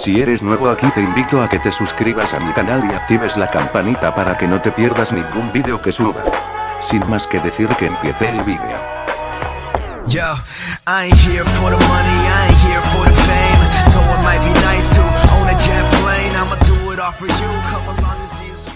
Si eres nuevo aquí te invito a que te suscribas a mi canal y actives la campanita para que no te pierdas ningún vídeo que suba. Sin más que decir que empiece el vídeo. Yo, I ain't here for the money, I ain't here for the fame. Though it might be nice to own a jet plane, I'ma do it all for you, come along and see it's true.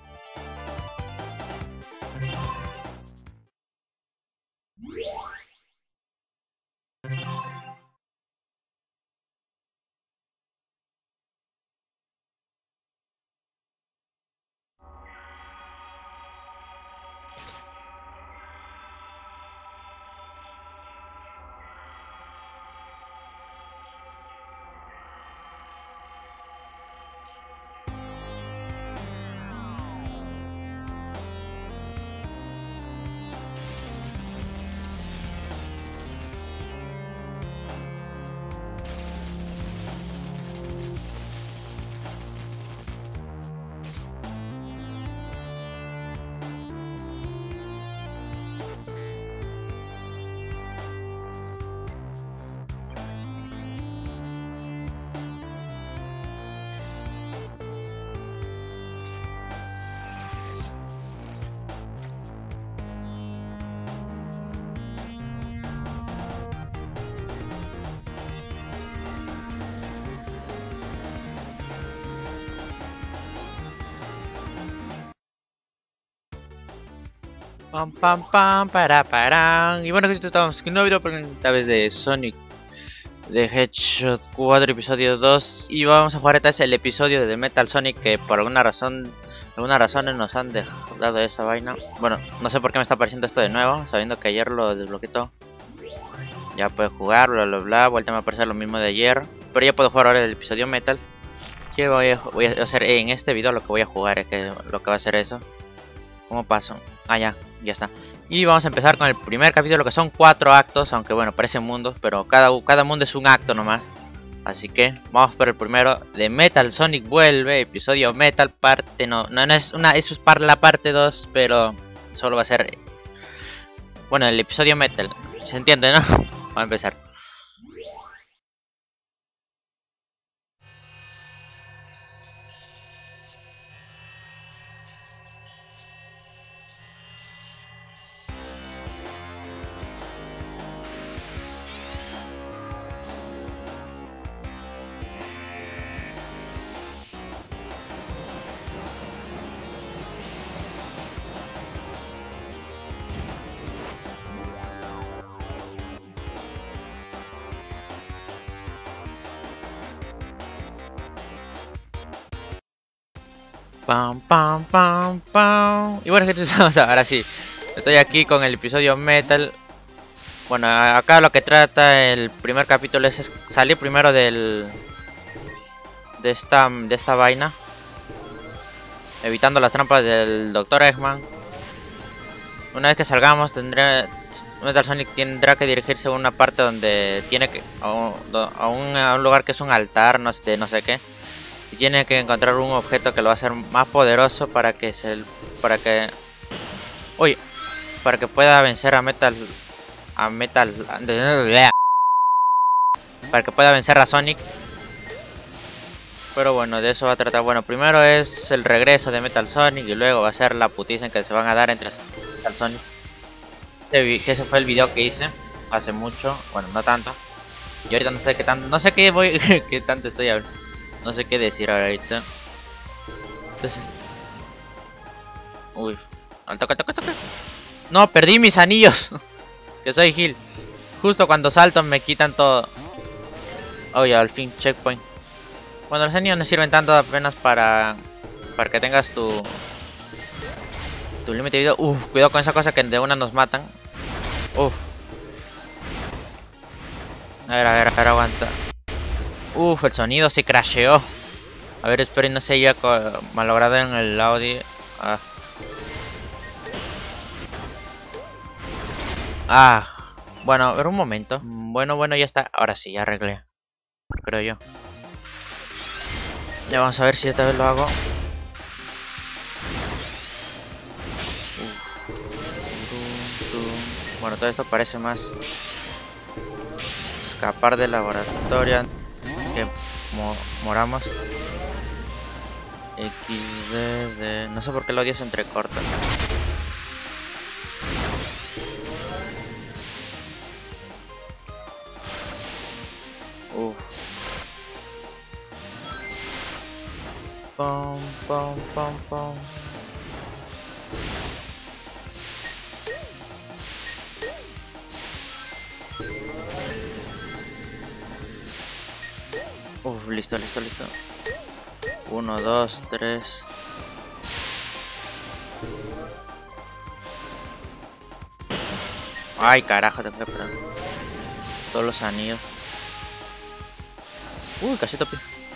Pam pam pam para. Y bueno, que estamos en un nuevo video, pero esta vez de Sonic de Hedgehog 4 episodio 2. Y vamos a jugar esta vez el episodio de Metal Sonic, que por algunas razones nos han dado esa vaina. Bueno, no sé por qué me está apareciendo esto de nuevo, sabiendo que ayer lo desbloqueé todo. Ya puedo jugar, bla bla bla, vuelta a aparecer lo mismo de ayer. Pero ya puedo jugar ahora el episodio Metal. Que voy a hacer en este video lo que voy a jugar, es que lo que va a ser eso. ¿Cómo paso? Ah, ya está. Y vamos a empezar con el primer capítulo, que son 4 actos, aunque bueno, parecen mundos, pero cada mundo es un acto nomás. Así que vamos por el primero de Metal Sonic Vuelve, episodio Metal, parte no es una, eso es para la parte 2, pero solo va a ser, bueno, el episodio Metal, ¿se entiende, no? Vamos a empezar. Pam pam pam pam. Y bueno, gente, ahora sí, estoy aquí con el episodio Metal. Bueno, acá lo que trata el primer capítulo es salir primero de esta vaina, evitando las trampas del Dr. Eggman. Una vez que salgamos, Metal Sonic tendrá que dirigirse a una parte donde tiene que a un lugar que es un altar, no sé qué. Y tiene que encontrar un objeto que lo va a hacer más poderoso para que pueda vencer a para que pueda vencer a Sonic. Pero bueno, de eso va a tratar. Bueno, primero es el regreso de Metal Sonic y luego va a ser la putiza que se van a dar entre Metal Sonic. Ese fue el video que hice hace mucho, bueno, no tanto. Y ahorita no sé qué tanto, qué tanto estoy hablando. No sé qué decir ahorita. Entonces... Uy. Toca. No, perdí mis anillos. Que soy Gil. Justo cuando salto me quitan todo. Oye, al fin, checkpoint. Bueno, los anillos no sirven tanto, apenas para que tengas tu límite de vida. Uf, cuidado con esa cosa que de una nos matan. Uf. A ver, aguanta. Uf, el sonido se crasheó. A ver, espero y no se haya malogrado en el audio. Bueno, a ver un momento. Bueno, ya está. Ahora sí, ya arreglé. Creo yo. Ya vamos a ver si esta vez lo hago. Bueno, todo esto parece más escapar del laboratorio que moramos. XD. No sé por qué el audio se entrecorta. Uff. Pom, pom, pom, pom. Uf, listo. 1, 2, 3. Ay, carajo, tengo que esperar. Todos los anillos. Uy, casi topi.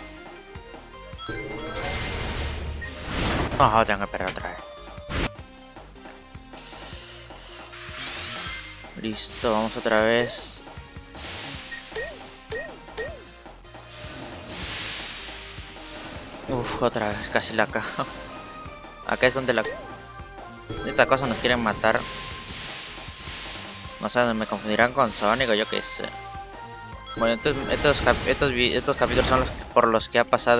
No, tengo que esperar otra vez. Listo, vamos otra vez. Uf, otra vez, casi la cago. Acá es donde esta cosa nos quieren matar. No sé, me confundirán con Sonic o yo qué sé. Bueno, estos capítulos son por los que ha pasado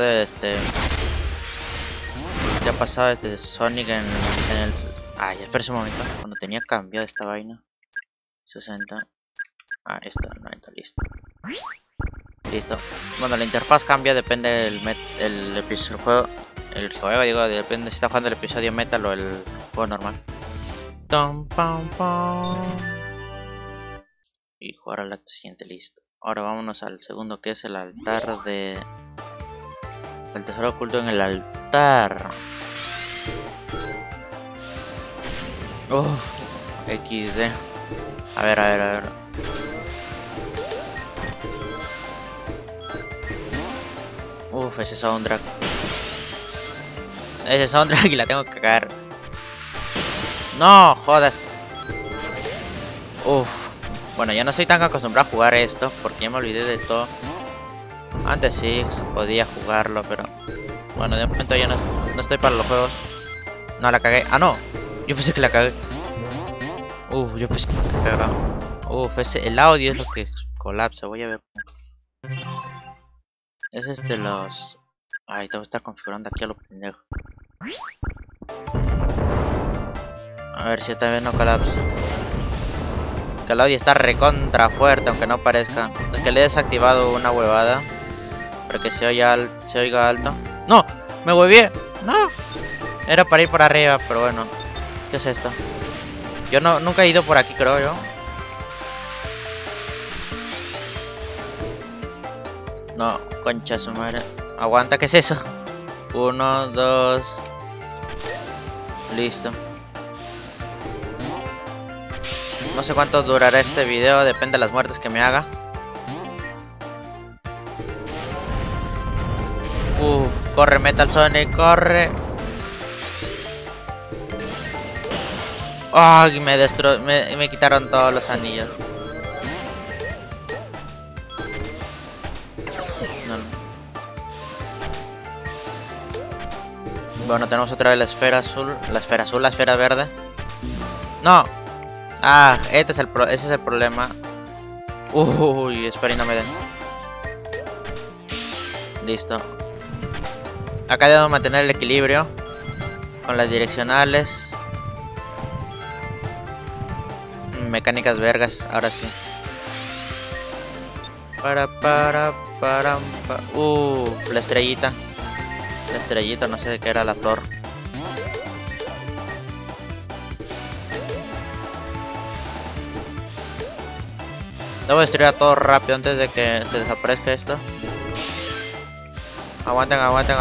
Sonic en el... Ay, espera un momento. Cuando tenía cambiado esta vaina. 60. Ah, esto, 90, listo. Listo. Bueno, la interfaz cambia, depende del juego. El juego, digo, depende si está jugando el episodio metal o el juego normal. Tom, pam, pam. Y jugar al siguiente, listo. Ahora vámonos al segundo, que es el altar de... El tesoro oculto en el altar. Uff, XD. A ver. Uff, ese soundtrack y la tengo que cagar. No, jodas. Uff. Bueno, ya no soy tan acostumbrado a jugar esto, porque ya me olvidé de todo. Antes sí, se podía jugarlo, pero... Bueno, de momento ya no estoy para los juegos. No, la cagué. Ah, no. Yo pensé que la cagué. Uff, yo pensé que la cagué. Uff, el audio es lo que colapsa. Voy a ver. Es los... Ay, tengo que estar configurando aquí a lo pendejo. A ver si esta vez no colapsa. Que el audio está recontra fuerte, aunque no parezca. Es que le he desactivado una huevada para que se oiga alto. ¡No! ¡Me huevié! ¡No! Era para ir por arriba, pero bueno. ¿Qué es esto? Yo nunca he ido por aquí, creo yo. No, concha su madre. Aguanta, ¿qué es eso? 1, 2. Listo. No sé cuánto durará este video, depende de las muertes que me haga. Corre Metal Sonic, corre. Ay, me quitaron todos los anillos. No. Bueno, tenemos otra vez la esfera azul, la esfera verde. No. Ah, ese es el problema. Uy, espera y no me den. Listo. Acá debemos mantener el equilibrio con las direccionales. Mecánicas vergas, ahora sí. La estrellita. La estrellita, no sé de qué era la flor. Debo destruir a todo rápido antes de que se desaparezca esto. Aguanten.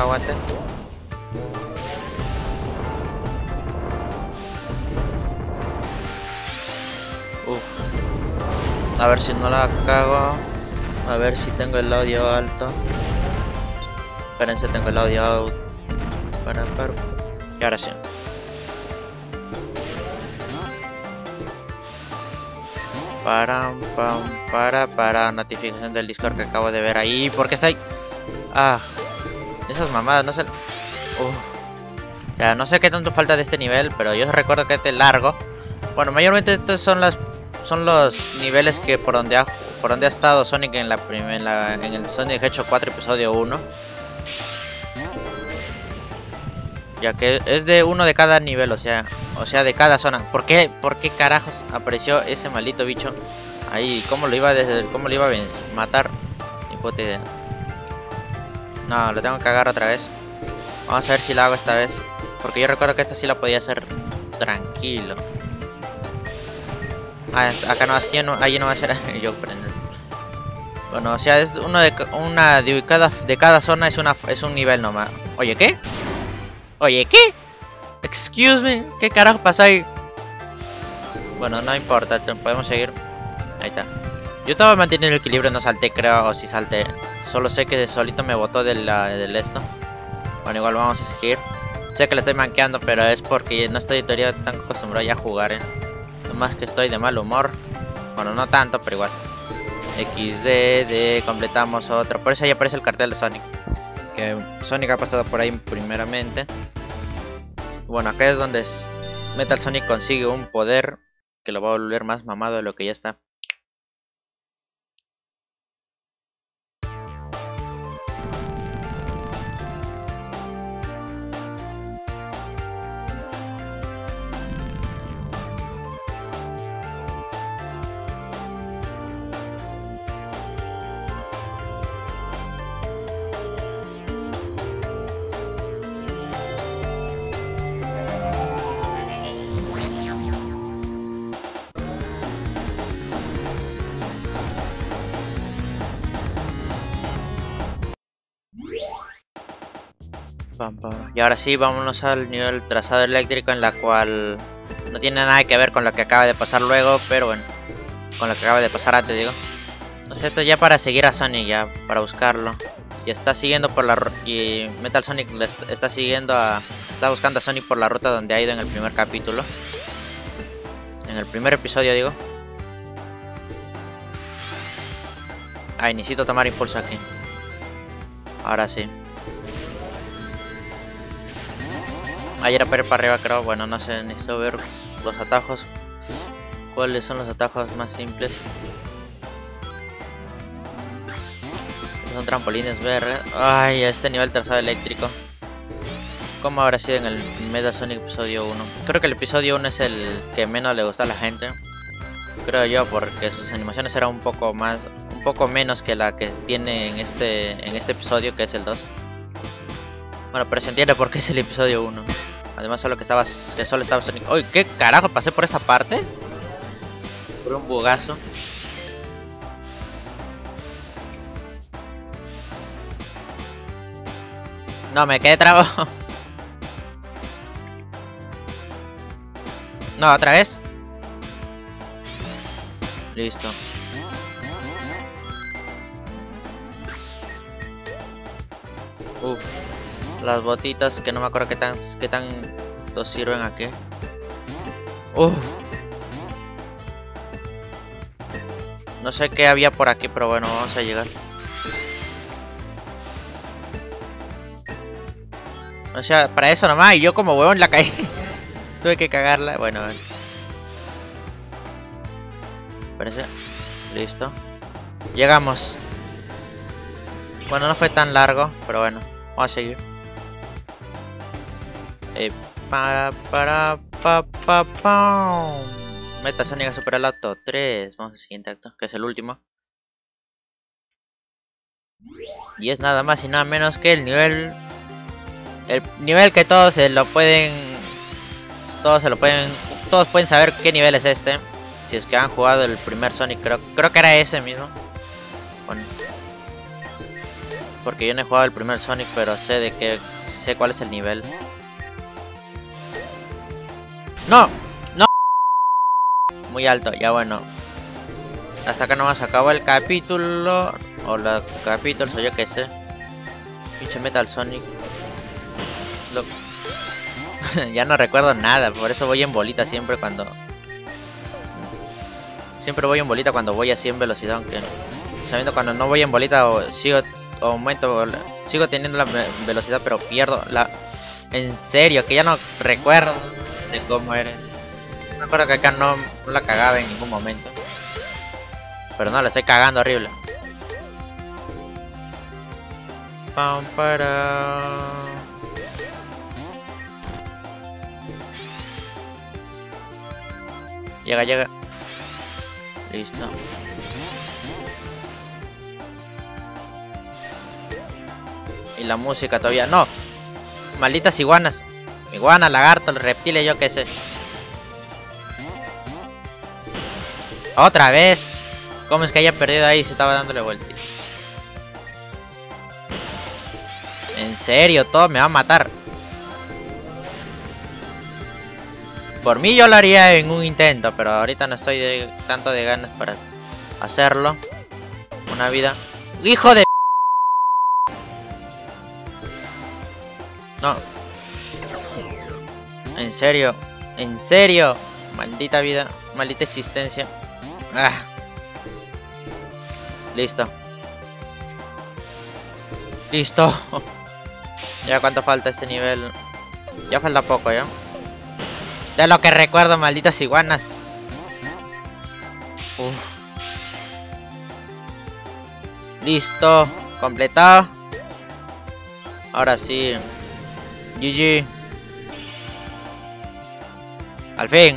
A ver si no la cago. A ver si tengo el audio alto. Espérense, tengo el audio out. Y ahora sí. Para notificación del Discord que acabo de ver ahí. ¿Por qué está ahí? Ah, esas mamadas, no sé. Ya no sé qué tanto falta de este nivel, pero yo recuerdo que este es largo. Bueno, mayormente estas son las son los niveles que por donde ha estado Sonic en el Sonic the Hedgehog 4 episodio 1. Ya que es de uno de cada nivel, o sea de cada zona. ¿Por qué carajos apareció ese maldito bicho ahí? ¿Cómo lo iba a matar? Ni puta idea. No, lo tengo que cagar otra vez. Vamos a ver si lo hago esta vez. Porque yo recuerdo que esta sí la podía hacer tranquilo. Ah, acá no, así no, ahí no va a ser. Yo prendo. Bueno, o sea, es de cada zona es un nivel nomás. Oye, ¿qué? Oye, ¿qué? Excuse me, ¿qué carajo pasa ahí? Bueno, no importa, podemos seguir. Ahí está. Yo estaba manteniendo el equilibrio, no salté, creo, o si salté. Solo sé que solito me botó del esto. Bueno, igual vamos a seguir. Sé que le estoy manqueando, pero es porque no estoy en teoría tan acostumbrado ya a jugar, Nomás que estoy de mal humor. Bueno, no tanto, pero igual. XD, completamos otro. Por eso ahí aparece el cartel de Sonic. Que Sonic ha pasado por ahí primeramente. Bueno, acá es donde Metal Sonic consigue un poder que lo va a volver más mamado de lo que ya está. Y ahora sí, vámonos al nivel trazado eléctrico, en la cual no tiene nada que ver con lo que acaba de pasar luego, pero bueno, con lo que acaba de pasar antes, digo. No sé, esto ya para seguir a Sonic, ya para buscarlo. Y está siguiendo por la y Metal Sonic está buscando a Sonic por la ruta donde ha ido en el primer capítulo. En el primer episodio, digo. Ay, necesito tomar impulso aquí. Ahora sí. Ayer era para ir para arriba, creo. Bueno, no sé, necesito ver los atajos. ¿Cuáles son los atajos más simples? Son trampolines verdes. Ay, este nivel trazado eléctrico. ¿Cómo habrá sido en el Metal Sonic episodio 1? Creo que el episodio 1 es el que menos le gusta a la gente. Creo yo, porque sus animaciones eran un poco menos que la que tiene en este episodio, que es el 2. Bueno, pero se entiende por qué es el episodio 1. Además solo estaba Sonic. ¡Uy! ¿Qué carajo? ¿Pasé por esa parte? Por un bugazo. No, me quedé trabado. No, otra vez. Listo. Uf. Las botitas que no me acuerdo qué tanto sirven aquí. No sé qué había por aquí, pero bueno, vamos a llegar. O sea, para eso nomás, y yo como huevón la caí. Tuve que cagarla, bueno, a ver. Parece. Listo. Llegamos. Bueno, no fue tan largo, pero bueno, vamos a seguir. Metal Sonic a superar el acto 3. Vamos al siguiente acto, que es el último. Y es nada más y nada menos que el nivel. El nivel que todos se lo pueden. Todos pueden saber qué nivel es este. Si es que han jugado el primer Sonic, creo que era ese mismo. Bueno. Porque yo no he jugado el primer Sonic, pero sé cuál es el nivel. ¡No! ¡No! Muy alto, ya bueno. Hasta acá nomás acabó el capítulo. O los capítulos, o yo qué sé. Pinche Metal Sonic. Ya no recuerdo nada, por eso voy en bolita siempre cuando... Siempre voy en bolita cuando voy a 100 velocidad, aunque... Sabiendo cuando no voy en bolita sigo teniendo la velocidad, pero pierdo la... En serio, que ya no recuerdo de cómo era. Me acuerdo que acá no la cagaba en ningún momento. Pero no, la estoy cagando horrible. Pam, para. Llega, llega. Listo. Y la música todavía. No. Malditas iguanas. Iguana, lagarto, reptiles, yo qué sé. Otra vez. ¿Cómo es que haya perdido ahí? Se estaba dándole vuelta. En serio, todo me va a matar. Por mí yo lo haría en un intento, pero ahorita no estoy tanto de ganas para hacerlo. Una vida. ¡Hijo de! No. En serio. En serio. Maldita vida. Maldita existencia. Ah. Listo. Listo. Ya cuánto falta este nivel. Ya falta poco, ¿ya? De lo que recuerdo, malditas iguanas. Uf. Listo. Completado. Ahora sí. GG. Al fin.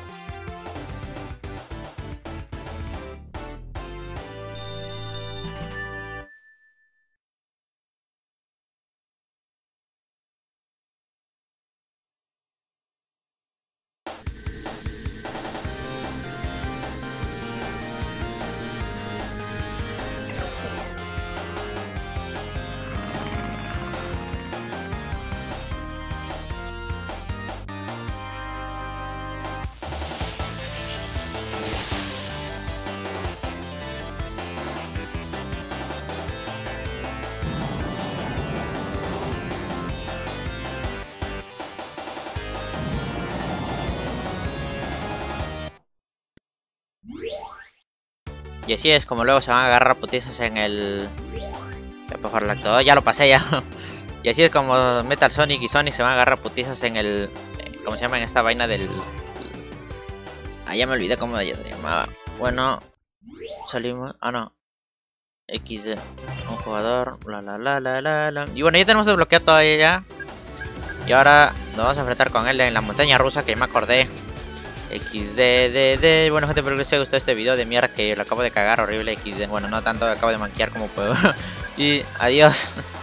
Y así es como luego se van a agarrar putizas en el... Ya lo pasé ya. Y así es como Metal Sonic y Sonic se van a agarrar putizas en el... ¿Cómo se llama? En esta vaina del... Ah, ya me olvidé cómo ella se llamaba. Bueno, salimos... Ah, no. XD. Un jugador. Y bueno, ya tenemos desbloqueado todo ya. Y ahora nos vamos a enfrentar con él en la montaña rusa, que ya me acordé. XD. Bueno, gente, espero que les haya gustado este video de mierda que lo acabo de cagar horrible. XD. Bueno, no tanto, acabo de manquear como puedo. Y adiós.